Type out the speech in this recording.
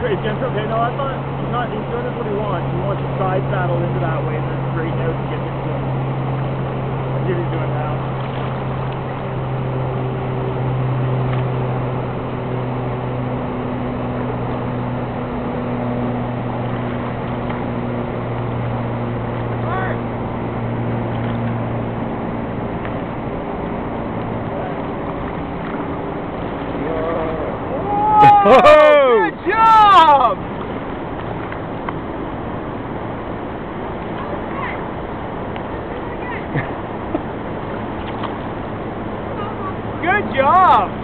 Is Jensen okay? No, I thought he's doing this what he wants. He wants to side saddle into that way and then straighten out to get into him. That's what he's doing now. Oh, good job! Good job!